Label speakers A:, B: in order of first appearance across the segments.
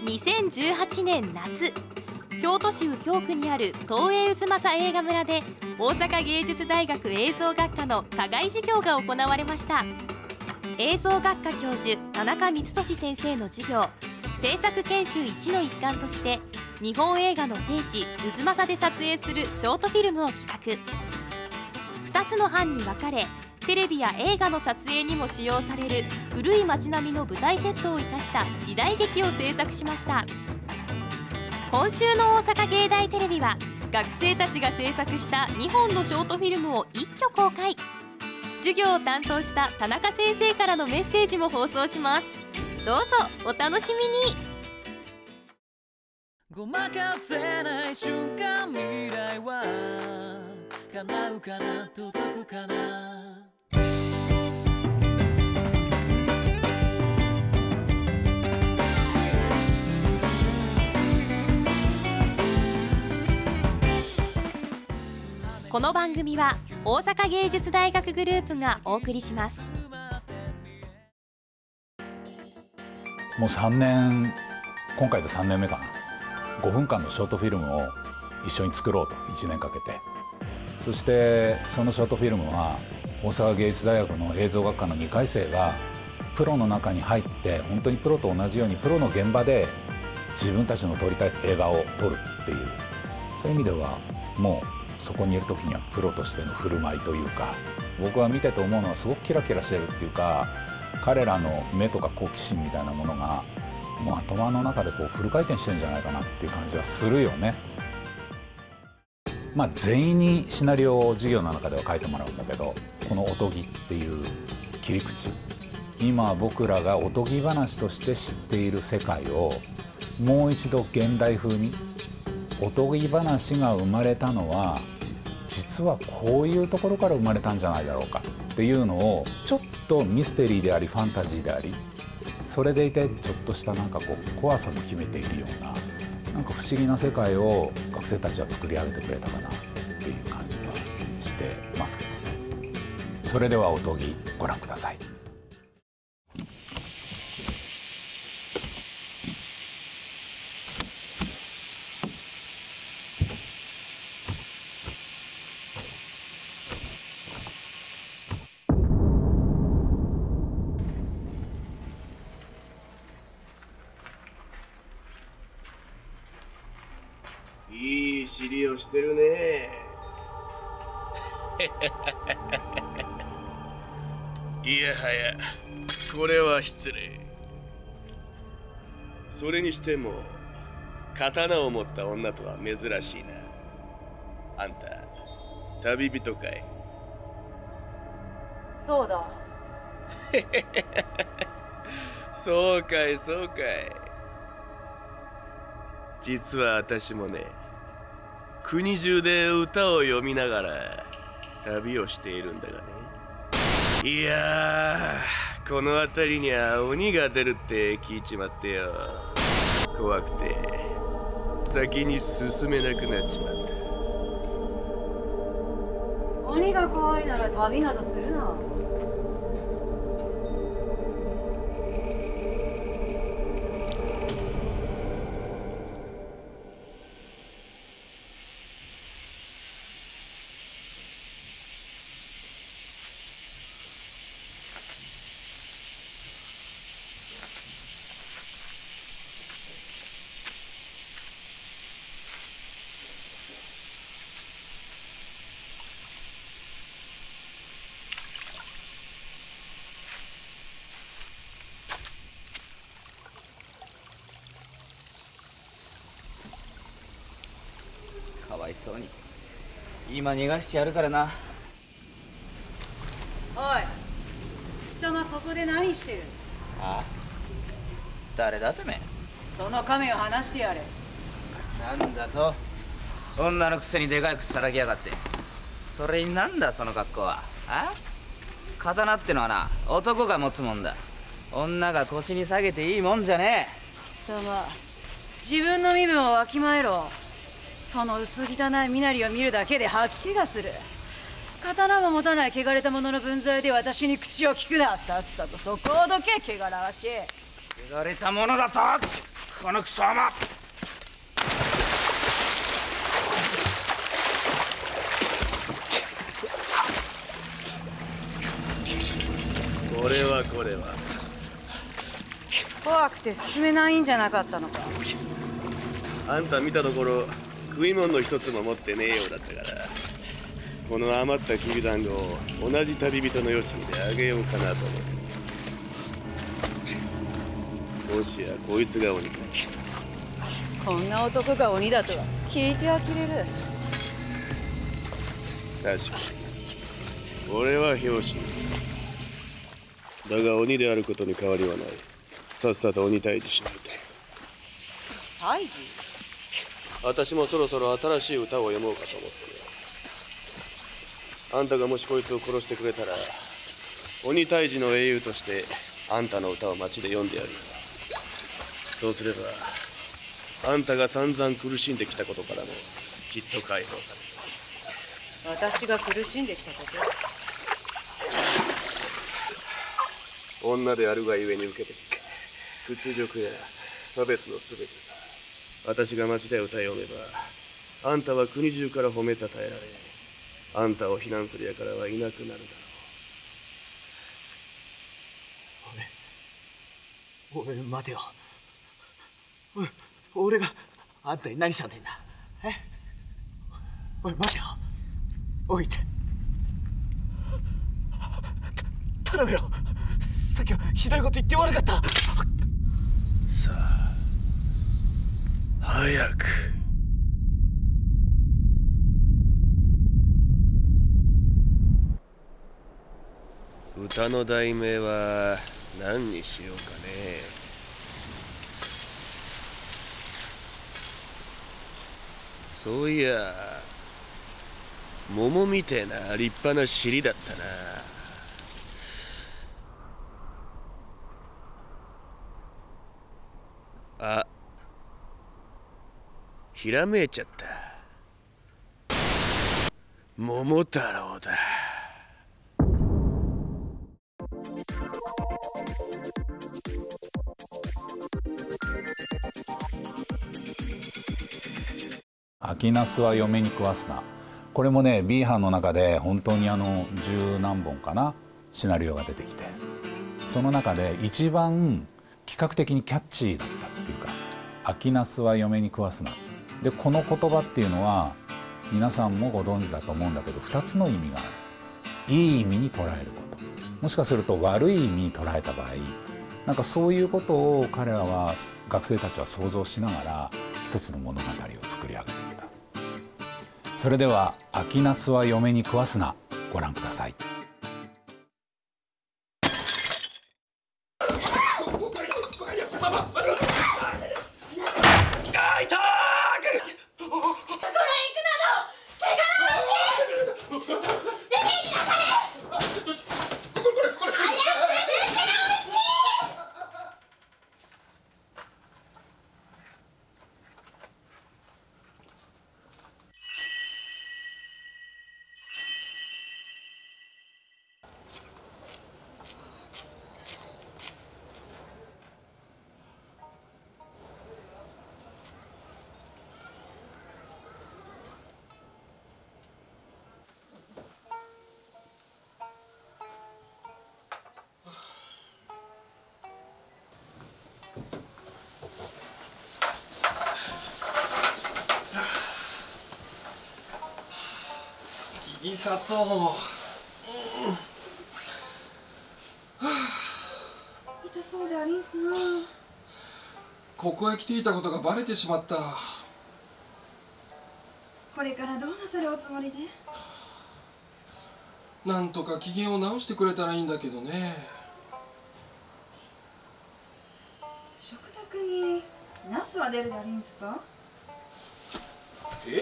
A: 2018年夏、京都市右京区にある東映渦政映画村で大阪芸術大学映像学科の課外授業が行われました。映像学科教授田中光俊先生の授業、制作研修1の一環として日本映画の聖地渦政で撮影するショートフィルムを企画。2つの班に分かれ、テレビや映画の撮影にも使用される古い街並みの舞台セットを生かした時代劇を制作しました。今週の大阪芸大テレビは学生たちが制作した2本のショートフィルムを一挙公開。授業を担当した田中先生からのメッセージも放送します。どうぞお楽しみに。
B: ごまかせない瞬間、未来は叶うかな、届くかな。
A: この番組は大阪芸術大学グループがお送りします。
C: もう3年、今回で3年目かな。5分間のショートフィルムを一緒に作ろうと1年かけて、そしてそのショートフィルムは大阪芸術大学の映像学科の2回生がプロの中に入って、本当にプロと同じようにプロの現場で自分たちの撮りたい映画を撮るっていう、そういう意味ではもうそこにいる時にはプロとしての振る舞いというか、僕は見てて思うのはすごくキラキラしてるっていうか、彼らの目とか好奇心みたいなものがもう頭の中でこうフル回転してるんじゃないかなっていう感じはするよね。まあ全員にシナリオを授業の中では書いてもらうんだけど、このおとぎっていう切り口、今僕らがおとぎ話として知っている世界をもう一度現代風に、おとぎ話が生まれたのは実はこういうところから生まれたんじゃないだろうかっていうのを、ちょっとミステリーでありファンタジーであり、それでいてちょっとしたなんかこう怖さも秘めているような、なんか不思議な世界を学生たちは作り上げてくれたかなっていう感じはしてますけどね。それではおとぎご覧ください。
D: いい尻をしてるね。いやはや、これは失礼。それにしても刀を持った女とは珍しいな。あんた旅人かい？
E: そうだ。
D: そうかいそうかい。実は私もね、国中で歌を読みながら旅をしているんだがね。いやー、この辺りには鬼が出るって聞いちまってよ。怖くて先に進めなくなっちまった。
E: 鬼が怖いなら旅などするな。
F: かわいそうに。今逃がしてやるからな。
E: おい、貴様そこで何してる？
F: ああ、誰だてめえ。
E: その亀を離してやれ。
F: なんだと、女のくせにでかい口さらぎやがって。それになんだその格好は。あ、刀ってのはな、男が持つもんだ。女が腰に下げていいもんじゃねえ。
E: 貴様、自分の身分をわきまえろ。その薄汚い身なりを見るだけで吐き気がする。刀も持たない汚れた者の分際で私に口を聞くな。さっさとそこをどけ、汚らわしい。
F: 汚れたものだとこのクソ甘。
D: これは
E: 怖くて進めないんじゃなかったのか。
D: あんた見たところ食い物の一つも持ってねえようだったから、この余ったきびだんごを同じ旅人のよしみであげようかなと思って。もしやこいつが鬼か。
E: こんな男が鬼だとは聞いて呆れる。
D: 確かに俺は拍子だが鬼であることに変わりはない。さっさと鬼退治しないと。
E: 退治？
D: 私もそろそろ新しい歌を読もうかと思ってね。あんたがもしこいつを殺してくれたら、鬼退治の英雄としてあんたの歌を街で読んでやる。そうすればあんたが散々苦しんできたことからもきっと解放される。
E: 私が苦しんできたこと？
D: 女であるがゆえに受けてきた屈辱や差別のすべてさ。私が街で歌い読めば、あんたは国中から褒めたたえられ、あんたを非難するやからはいなくなるだろ
B: う。おい待てよ。俺があんたに何したんだんだ。おい待てよ。おいって頼むよ。さっきはひどいこと言って悪かった。
D: さあ早く。歌の題名は何にしようかね。そういや桃みてえな立派な尻だったな。あ、ひらめいちゃった。桃太郎だ。
C: 秋ナスは嫁に食わすな。これもね B 班の中で本当に十何本かなシナリオが出てきて、その中で一番企画的にキャッチーだったっていうか、秋ナスは嫁に食わすなで、この言葉っていうのは皆さんもご存知だと思うんだけど、2つの意味がある。いい意味に捉えること、もしかすると悪い意味に捉えた場合、なんかそういうことを彼らは学生たちは想像しながら一つの物語を作り上げていた。それでは秋ナスは嫁に食わすな、ご覧ください。
G: いさと、
H: 痛そうでありんすな。
G: ここへ来ていたことがバレてしまった。
H: これからどうなさるおつもりで？
G: なんとか機嫌を直してくれたらいいんだけどね。
H: 食卓にナスは出るでありんすか？
G: え？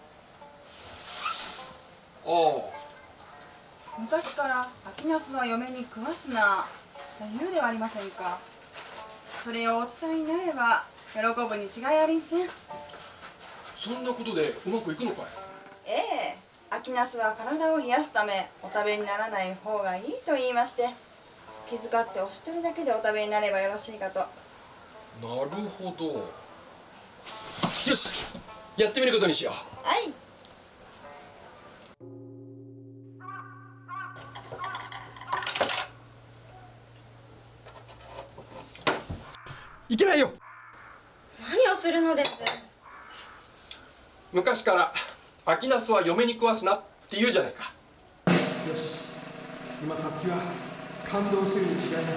G: ああ、
H: 昔から秋ナスは嫁に食わすなと言うではありませんか。それをお伝えになれば喜ぶに違いありんせん。
G: そんなことでうまくいくのかい？
H: ええ、秋ナスは体を冷やすためお食べにならない方がいいと言いまして、気遣ってお一人だけでお食べになればよろしいかと。
G: なるほど。よし、やってみることにしよう。
H: はい。
G: いけないよ。
I: 何をするのです。
G: 昔から秋ナスは嫁に食わすなって言うじゃないか。よし、今さつきは感動してるに違いない。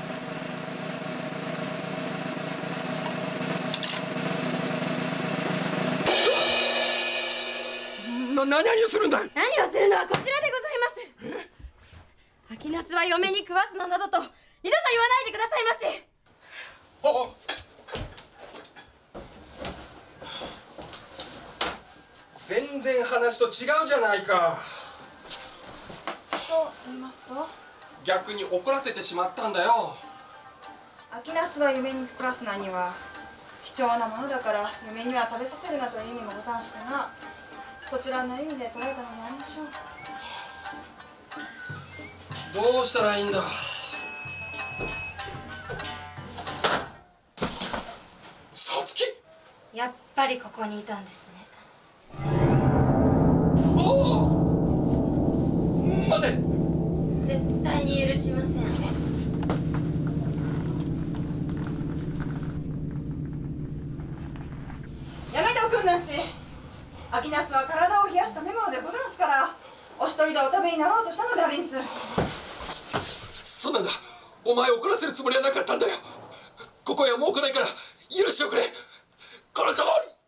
G: 何をするんだい。
I: 何をするのはこちらでございます。秋ナスは嫁に食わすななどと二度と言わないでくださいまし。
G: 全然話と違うじゃないか。
H: と言いますと、
G: 逆に怒らせてしまったんだよ。
H: 秋ナスは嫁に食わすなには貴重なものだから嫁には食べさせるなという意味もござんしてな、そちらの意味で捉えたのにありましょう。
G: どうしたらいいんだ。さつき、
I: やっぱりここにいたんですね。
G: 待て。
I: 絶対に許しません。
H: やめておくんなし。秋ナスは体を冷やすためものでござんすから、お一人でお食べになろうとしたのでありんす。
G: そうなんだ。お前を怒らせるつもりはなかったんだよ。ここへはもう来ないから許しておくれ。このとおり。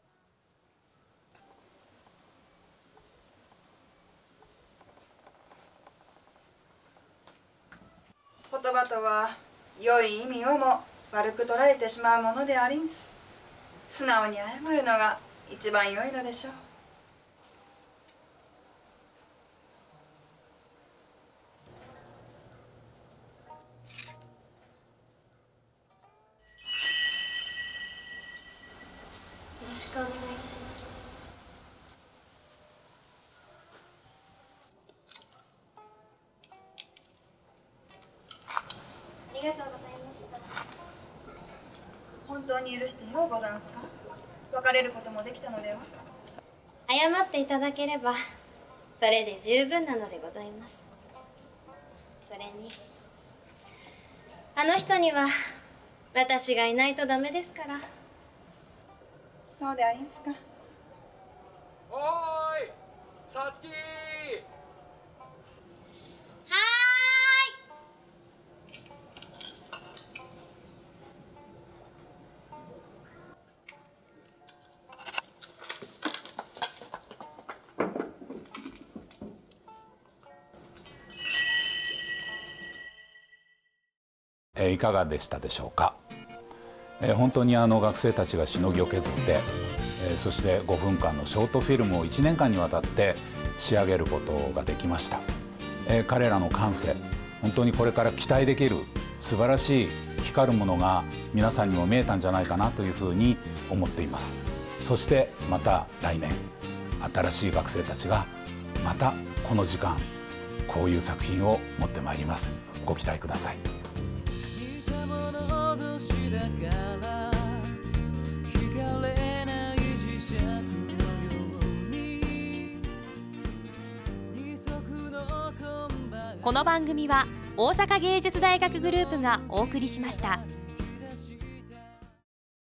H: 言葉とは良い意味をも悪く捉えてしまうものでありんす。素直に謝るのが一番良いのでしょう。
I: よろしくお願いいたします。ありがとうございました。
H: 本当に許してようござんすか。別れることもできたのでは。
I: 謝っていただければそれで十分なのでございます。それにあの人には私がいないとダメですから。
H: そうでありんすか。
G: おーい、さつき。
C: いかがでしたでしょうか。本当に学生たちがしのぎを削って、そして5分間のショートフィルムを1年間にわたって仕上げることができました。彼らの感性、本当にこれから期待できる素晴らしい光るものが皆さんにも見えたんじゃないかなというふうに思っています。そしてまた来年新しい学生たちがまたこの時間こういう作品を持ってまいります。ご期待ください。
A: この番組は大阪芸術大学グループがお送りしました。